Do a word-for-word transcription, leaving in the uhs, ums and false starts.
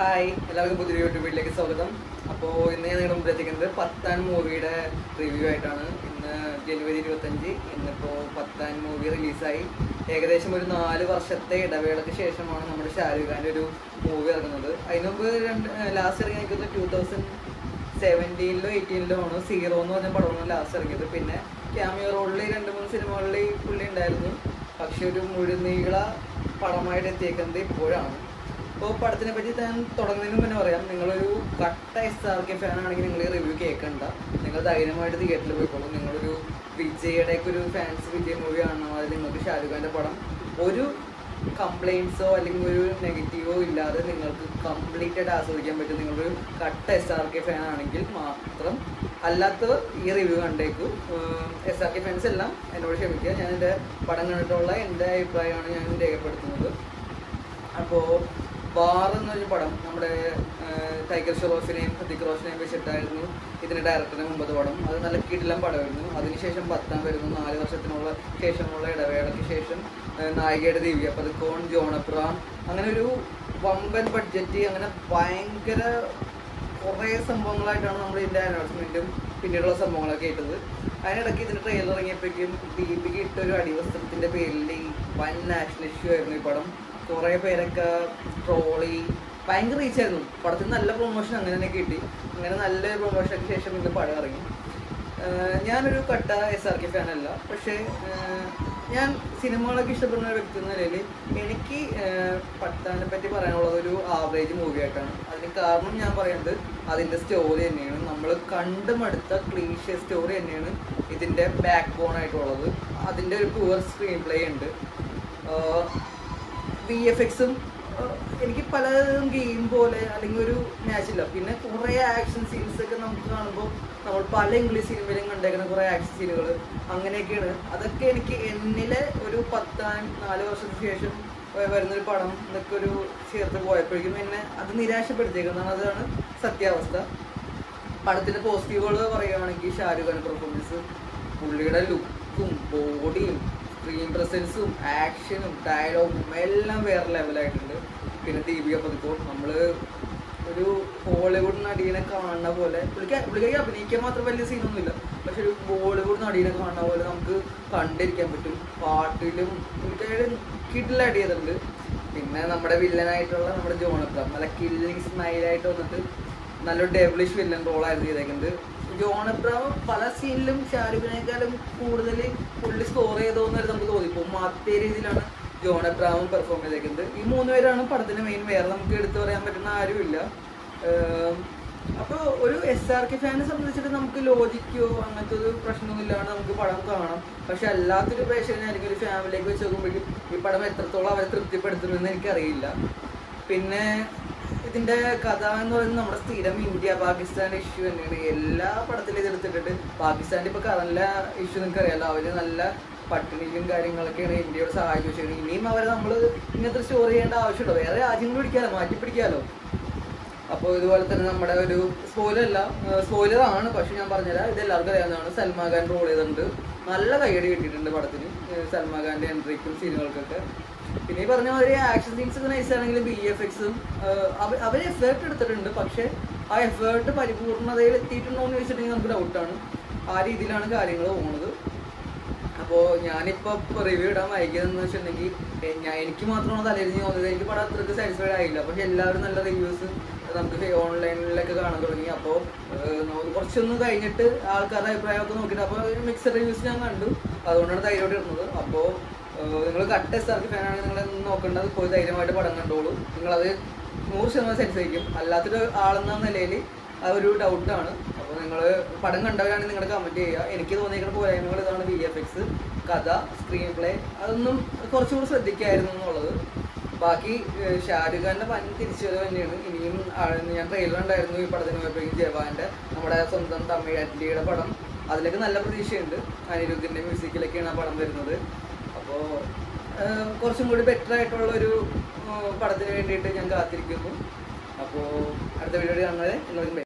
Hi, എല്ലാവർക്കും പുതിയ YouTube വീട്ടിലേക്ക് സ്വാഗതം. അപ്പോൾ ഇന്ന് ഞാൻ നിങ്ങളുടെ മുമ്പിലെത്തിക്കുന്നത് പത്താൻ മൂവിയുടെ റിവ്യൂ ആയിട്ടാണ്. ഇന്ന് ജനുവരി ഇരുപത്തഞ്ച്. ഇന്നിപ്പോൾ പത്താൻ മൂവി റിലീസായി. ഏകദേശം ഒരു നാല് വർഷത്തെ ഇടവേളയ്ക്ക് ശേഷമാണ് നമ്മുടെ ഷാരൂഖ് ഖാൻ്റെ ഒരു മൂവി ഇറങ്ങുന്നത്. അതിനുമുമ്പ് രണ്ട് ലാസ്റ്റ് ഇറങ്ങി നിൽക്കുന്നത് ടൂ തൗസൻഡ് സെവൻറ്റീനിലോ എയ്റ്റീനിലോ ആണ് സീറോ എന്ന് പറഞ്ഞ പടമാണ് ലാസ്റ്റ് ഇറങ്ങിയത്. പിന്നെ ക്യാമിയോ റോളിൽ രണ്ട് മൂന്ന് സിനിമകളിൽ പുള്ളി ഉണ്ടായിരുന്നു. പക്ഷെ ഒരു മുഴുനീള പടമായിട്ട് എത്തിയേക്കുന്നത് ഇപ്പോഴാണ്. അപ്പോൾ പടത്തിനെ പറ്റി ഞാൻ തുടങ്ങുന്നതിന് മുന്നേ പറയാം, നിങ്ങളൊരു കട്ട എസ് ആർ കെ ഫാൻ ആണെങ്കിൽ നിങ്ങൾ ഈ റിവ്യൂ കേൾക്കണ്ട. നിങ്ങൾ ധൈര്യമായിട്ട് തിയേറ്ററിൽ പോയിക്കോളൂ. നിങ്ങളൊരു വിജയുടെയൊക്കെ ഒരു ഫാൻസ് വിജയ് മൂവി കാണണം. അതിൽ നിങ്ങൾക്ക് ഷാരൂഖ് ഖാൻ്റെ പടം ഒരു കംപ്ലയിൻസോ അല്ലെങ്കിൽ ഒരു നെഗറ്റീവോ ഇല്ലാതെ നിങ്ങൾക്ക് കംപ്ലീറ്റ് ആയിട്ട് ആസ്വദിക്കാൻ പറ്റും. നിങ്ങളൊരു കട്ട എസ് ആർ കെ ഫാൻ ആണെങ്കിൽ മാത്രം. അല്ലാത്തവർ ഈ റിവ്യൂ കണ്ടേക്കൂ. എസ് ആർ കെ ഫാൻസ് എല്ലാം എന്നോട് ക്ഷമിക്കുക. ഞാൻ എൻ്റെ പടം കണ്ടിട്ടുള്ള എൻ്റെ അഭിപ്രായമാണ് ഞാൻ രേഖപ്പെടുത്തുന്നത്. അപ്പോൾ ബാർ എന്ന് പറഞ്ഞ പടം നമ്മുടെ ടൈഗർ ഷെറോഫിനെയും ഹൃതിക് റോഷനെയും വെച്ചിട്ടായിരുന്നു ഇതിൻ്റെ ഡയറക്ടറിന് മുമ്പത്തെ പടം. അത് നല്ല കിടിലം പടമായിരുന്നു. അതിനുശേഷം പത്താൻ വരുന്നു. നാല് വർഷത്തിനുള്ള ശേഷമുള്ള ഇടവേളയ്ക്ക് ശേഷം നായികയുടെ ദിവ്യ പതുക്കോൺ, ജോൺ അബ്രഹാം, അങ്ങനെ ഒരു വമ്പൻ ബഡ്ജറ്റ്, അങ്ങനെ ഭയങ്കര കുറേ സംഭവങ്ങളായിട്ടാണ് നമ്മൾ ഇതിൻ്റെ അനൗൺസ്മെൻറ്റും പിന്നീടുള്ള സംഭവങ്ങളൊക്കെ ഇട്ടത്. അതിനിടയ്ക്ക് ഇതിൻ്റെ ട്രെയിലർ ഇറങ്ങിയപ്പോഴേക്കും ദീപിക ഇട്ടൊരു അടിവസ്ത്രത്തിൻ്റെ പേരിൽ വൻ നാഷണൽ ഇഷ്യൂ ആയിരുന്നു ഈ പടം. കുറേ പേരൊക്കെ ട്രോളി, ഭയങ്കര റീച്ചായിരുന്നു. പടത്തിന് നല്ല പ്രൊമോഷൻ അങ്ങനെ തന്നെ കിട്ടി. അങ്ങനെ നല്ല പ്രൊമോഷനൊക്കെ ശേഷം ഇന്ന് പടം ഇറങ്ങി. ഞാനൊരു കട്ട എസ് ആർ കെ ഫാനല്ല, പക്ഷേ ഞാൻ സിനിമകളൊക്കെ ഇഷ്ടപ്പെടുന്ന ഒരു വ്യക്തി എന്ന നിലയിൽ എനിക്ക് പത്താനെ പറ്റി പറയാനുള്ളത് ഒരു ആവറേജ് മൂവി ആയിട്ടാണ്. അതിന് കാരണം ഞാൻ പറയുന്നത് അതിൻ്റെ സ്റ്റോറി തന്നെയാണ്. നമ്മൾ കണ്ടുമടുത്ത ക്ലീഷേ സ്റ്റോറി തന്നെയാണ് ഇതിൻ്റെ ബാക്ക് ബോൺ ആയിട്ടുള്ളത്. അതിൻ്റെ ഒരു പുവർ സ്ക്രീൻ പ്ലേ ഉണ്ട്. വി എഫ് എക്സും എനിക്ക് പലതും ഗെയിം പോലെ അല്ലെങ്കിൽ ഒരു മാച്ചില്ല. പിന്നെ കുറേ ആക്ഷൻ സീൻസൊക്കെ നമുക്ക് കാണുമ്പോൾ നമ്മൾ പല ഇംഗ്ലീഷ് സിനിമയിലും കണ്ടേക്കുന്ന കുറേ ആക്ഷൻ സീനുകൾ അങ്ങനെയൊക്കെയാണ്. അതൊക്കെ എനിക്ക് എന്നിലെ ഒരു പത്താൻ നാല് വർഷത്തിന് ശേഷം വരുന്നൊരു പടം എന്നൊക്കെ ഒരു ചേർത്ത് പോയപ്പോഴേക്കും എന്നെ അത് നിരാശപ്പെടുത്തിയേക്കുന്നതാണ്. അതാണ് സത്യാവസ്ഥ. പടത്തിൻ്റെ പോസിറ്റീവുകൾ പറയുകയാണെങ്കിൽ ഷാരൂഖ് ഖാൻ പെർഫോമൻസ്, പുള്ളിയുടെ ലുക്കും ബോഡിയും സ്ക്രീൻ പ്രസൻസും ആക്ഷനും ഡയലോഗും എല്ലാം വേറെ ലെവലായിട്ടുണ്ട്. പിന്നെ ദീപിക പതുക്കോൺ, നമ്മൾ ഒരു ഹോളിവുഡ് നടീനെ കാണുന്ന പോലെ, പുള്ളിക്ക് പുള്ളിക്കാരി അഭിനയിക്കാൻ മാത്രം വലിയ സീനൊന്നുമില്ല, പക്ഷെ ഒരു ബോളിവുഡ് നടീനെ കാണുന്ന പോലെ നമുക്ക് കണ്ടിരിക്കാൻ പറ്റും. പാട്ടിലും പുള്ളിക്കാരി കിഡിലായിട്ട് ചെയ്തിട്ടുണ്ട്. പിന്നെ നമ്മുടെ വില്ലനായിട്ടുള്ള നമ്മുടെ ജോൺ അബ്രഹാം നല്ല കില്ലിങ് സ്മൈലായിട്ട് വന്നിട്ട് നല്ലൊരു ഡെവിളിഷ് വില്ലൻ റോളായിരുന്നു ചെയ്തേക്കുന്നത്. ജോൺ അബ്രഹാം പല സീനിലും ഷാരൂഖിനേക്കാളും കൂടുതൽ പുള്ളി സ്കോർ ചെയ്തോന്ന് നമുക്ക് തോന്നിപ്പോകും. അതേ രീതിയിലാണ് ജോൺ അബ്രഹാമും പെർഫോം ചെയ്തേക്കുന്നത്. ഈ മൂന്ന് പേരാണ് പടത്തിന് മെയിൻ. വേറെ നമുക്ക് എടുത്തു പറയാൻ പറ്റുന്ന ആരുമില്ല. അപ്പോൾ ഒരു എസ് ആർ കെ ഫാനെ സംബന്ധിച്ചിട്ട് നമുക്ക് ലോജിക്കോ അങ്ങനത്തെ ഒരു പ്രശ്നമൊന്നുമില്ലാണ്ട് നമുക്ക് പടം കാണാം. പക്ഷെ അല്ലാത്തൊരു പ്രേക്ഷകനായിരിക്കും ഒരു ഫാമിലിക്ക് വെച്ച് നോക്കുമ്പോഴേക്കും ഈ പടം എത്രത്തോളം അവരെ തൃപ്തിപ്പെടുത്തുമെന്ന് എനിക്കറിയില്ല. പിന്നെ ഇതിൻ്റെ കഥ എന്ന് പറയുന്നത് നമ്മുടെ സ്ഥിരം ഇന്ത്യ പാകിസ്ഥാൻ ഇഷ്യൂ തന്നെയാണ്. എല്ലാ പടത്തിലും ഇതെടുത്തിട്ടിട്ട് പാകിസ്ഥാൻ്റെ ഇപ്പോൾ കറൻല ഇഷ്യൂ നിങ്ങൾക്ക് അറിയാമല്ലോ. അവർ നല്ല പട്ടിണിയിലും കാര്യങ്ങളൊക്കെയാണ് ഇന്ത്യയോട് സഹായം ചോദിച്ചത്. ഇനിയും അവരെ നമ്മൾ ഇങ്ങനത്തെ സ്റ്റോറി ചെയ്യേണ്ട ആവശ്യമുണ്ടോ? വേറെ രാജ്യങ്ങൾ പിടിക്കാമല്ലോ, മാറ്റി പിടിക്കാമല്ലോ. അപ്പോൾ ഇതുപോലെ തന്നെ നമ്മുടെ ഒരു സ്പോയിലല്ല, സ്പോയിലറാണ്, പക്ഷെ ഞാൻ പറഞ്ഞുതരാം, ഇത് എല്ലാവർക്കും അറിയാവുന്നതാണ്. സൽമാൻ ഖാൻ റോൾ ചെയ്തിട്ടുണ്ട്. നല്ല കയ്യടി കിട്ടിയിട്ടുണ്ട് പടത്തിന്, സൽമാൻ ഖാൻ്റെ എൻട്രിക്കും സീനുകൾക്കൊക്കെ. പിന്നെ ഈ പറഞ്ഞ മാതിരി ആക്ഷൻ സീൻസ് ഒക്കെ നൈസാണെങ്കിലും ബി എഫ് എക്സും അവർ എഫേർട്ട് എടുത്തിട്ടുണ്ട്. പക്ഷെ ആ എഫേർട്ട് പരിപൂർണതയിൽ എത്തിയിട്ടുണ്ടോ എന്ന് ചോദിച്ചിട്ടുണ്ടെങ്കിൽ നമുക്ക് ഡൗട്ടാണ്. ആ രീതിയിലാണ് കാര്യങ്ങൾ പോകുന്നത്. അപ്പോൾ ഞാനിപ്പോൾ റിവ്യൂ ഇടാൻ വൈകിയതെന്ന് വെച്ചിട്ടുണ്ടെങ്കിൽ ഞാൻ എനിക്ക് മാത്രമാണ് തലയിരിഞ്ഞ് തോന്നിയത്. എനിക്ക് പടം അത്രയ്ക്ക് സാറ്റിസ്ഫൈഡ് ആയില്ല. പക്ഷെ എല്ലാവരും നല്ല റിവ്യൂസ് നമുക്ക് ഓൺലൈനിലൊക്കെ കാണാൻ തുടങ്ങി. അപ്പോൾ കുറച്ചൊന്ന് കഴിഞ്ഞിട്ട് ആൾക്കാരുടെ അഭിപ്രായമൊക്കെ നോക്കിയിട്ട് അപ്പോൾ മിക്സഡ് റിവ്യൂസ് ഞാൻ കണ്ടു. അതുകൊണ്ടാണ് ധൈര്യമായിട്ട് ഇടുന്നത്. അപ്പോൾ നിങ്ങൾ കട്ട എസ് ആർ കെ ഫാനാണെങ്കിൽ നിങ്ങൾ നോക്കേണ്ടത് പോയി ധൈര്യമായിട്ട് പടം കണ്ടോളൂ. നിങ്ങളത് നൂറ് ശതമാനം സാറ്റിസ്ഫൈക്കും. അല്ലാത്തൊരു ആളെന്ന നിലയിൽ അതൊരു ഡൗട്ടാണ്. അപ്പോൾ നിങ്ങൾ പടം കണ്ടവരാണെങ്കിൽ നിങ്ങളുടെ കമൻറ്റ് ചെയ്യുക. എനിക്ക് തോന്നിയിരിക്കുന്ന പോരായ്മകൾ ഇതാണ്: വി എഫ് എക്സ്, കഥ, സ്ക്രീൻ പ്ലേ, അതൊന്നും കുറച്ചുകൂടി ശ്രദ്ധിക്കായിരുന്നു എന്നുള്ളത്. ബാക്കി ഷാരൂഖ് ഖാൻ്റെ പനി തിരിച്ചുവരവ് തന്നെയാണ്. ഇനിയും ഞാൻ ട്രെയിലർ ഉണ്ടായിരുന്നു ഈ പടത്തിന് പോയപ്പോഴേക്കും ജവാൻ്റെ, നമ്മുടെ സ്വന്തം തമിഴ് അറ്റ്ലിയുടെ പടം. അതിലൊക്കെ നല്ല പ്രതീക്ഷയുണ്ട്. അനിരുദ്ധിൻ്റെ മ്യൂസിക്കിലൊക്കെയാണ് ആ പടം വരുന്നത്. അപ്പോൾ കുറച്ചും കൂടി ബെറ്റർ ആയിട്ടുള്ളൊരു പടത്തിന് വേണ്ടിയിട്ട് ഞാൻ കാത്തിരിക്കുന്നു. അപ്പോൾ അടുത്ത വീഡിയോ കാണുന്നത് എല്ലാവർക്കും